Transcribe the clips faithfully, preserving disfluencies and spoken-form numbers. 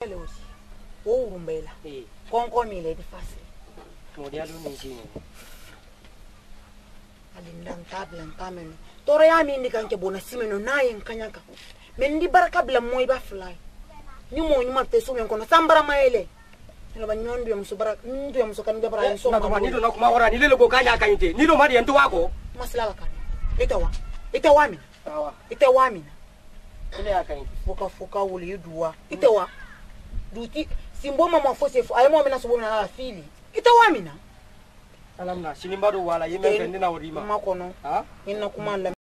Elle aussi. Oh, Rumbela. Eh. Conco mi le di facile. Modelo ni jini. Alindan tablan tameno. Tore ya mi ndikan ke bona simeno na yin kanyaka. Men di baraka bla moy ba fly. Ni mo ni marte so men kono sambara maele. Ela ba nyondo ya musubara, ndu ya musokan be bara so. Na kuma nido na kuma ora ni lele go kanya kanyite. Nido mari ento wako. Masala kan. Itawa. Itawa mi. Sawa. Itawa mi. Ile akanyite. Foka foka wuli duwa. Itawa. Duti simbo mama fose fo ayemo mena so bona na fili. Itawa mi na. Alamna sinimbado wala yeme fende na orima. Makono. Ha? Inna kuma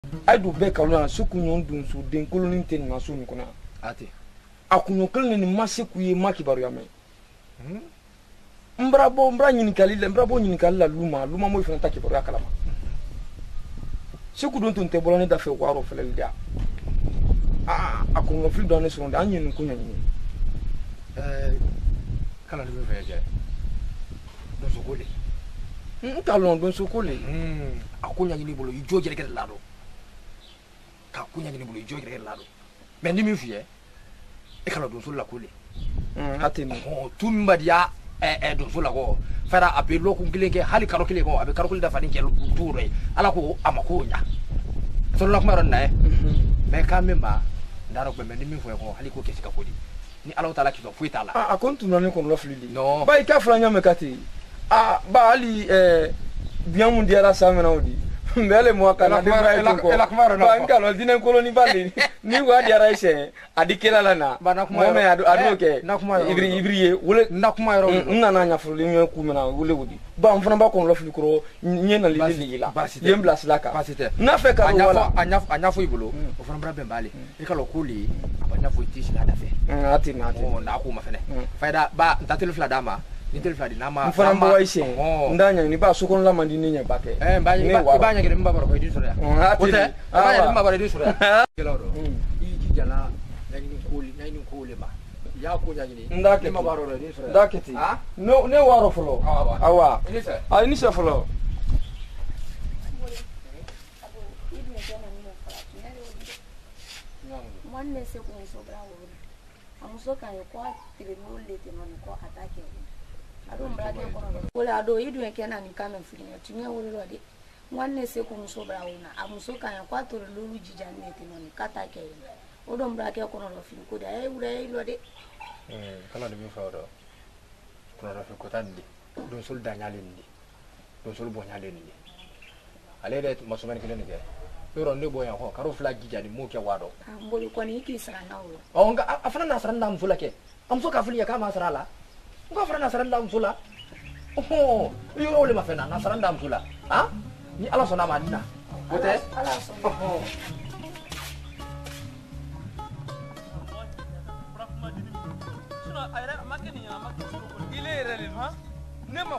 ay du be kalona su kunyon dun su den koloni ten na su nkuna ate akunyo kelne ni mase kuye makibaru ya me mbra bo mbra nyini kalile mbra bo nyini kalila luma luma mo ifana takibaru ya kalama seku don tun te bolone da fe waro felel dia ah akunyo fil don so nda anyin kunya nyini eh kala ni be je don so kole ntalon don so kole hmm akunya nyini bolo ijo jere kele lado ka kunya nyini bolo ijo jere kele lado mais ni mi fiye e kala don so la kole hmm ateni oh tumba dia eh eh don so la ko fara abe loku ngilenge hali karo kile ko abe karo kile da fani kelo toure ala ko amakonya so la ko maron na e mais quand même ndaro be men ni mi fo ko hali ko kesi ka kodi ni ala taala ki do fuita la ah akontu nani kon loflili no ba ika franya mekati ah ba ali eh bien mun diara samena odi mbele mo kana de ba ko ba ngalo dinen koloni bali ni wa diara ise adikela lana mo me adu adu ke ibri ibriye wole nakuma yoro nana nya fulu ni ku mena wole wodi ba mfana ba kon lofli kro nyena lili la yem blas laka na fe ka wala anya anya fo ibulo o fana bra bembale e kala kuli abanya fo itishi la dafe ati na ati o na ku ma fene faida ba ntatelu fla dama ni telu fla di nama mfana mbo waise ndanya ni ba sukon la mandi ni nya bake eh ba ba nya ngere mbaba ko idi sura ati ba nya mbaba idi sura keloro i jijala nani kuli nani kuli ma ya ko nya ni ndake mbaba ro idi sura ndake ti no ne waro folo awa ini sa ah ini sa folo Mwanne se ko sobra wo amusoka yo kwa tireno lete no ko atake ado mbrake ko no wala ado yidu yake na ni kama mfinya tumia wole rodi mwanne se ko sobra wo na amusoka yo kwa to lulu jijane te no ni katake yo odo mbrake ko no fili ko da e wure e lode eh kala de mi fawdo ko no fi ko tandi don sol danyale ndi don sol bo nyale ndi ale de masomani kile ne yoro ne boya ho karo flag jijani mo ke wado amboli ko ni kisra na wo o nga afana nasara ndam fulake am so ka fuliya kama sarala nga afana nasara ndam fula oh yoro le mafena nasara ndam fula ha ni ala sona madina wote ala sona oh sino ayra makeni ya makeni ile rele ha ne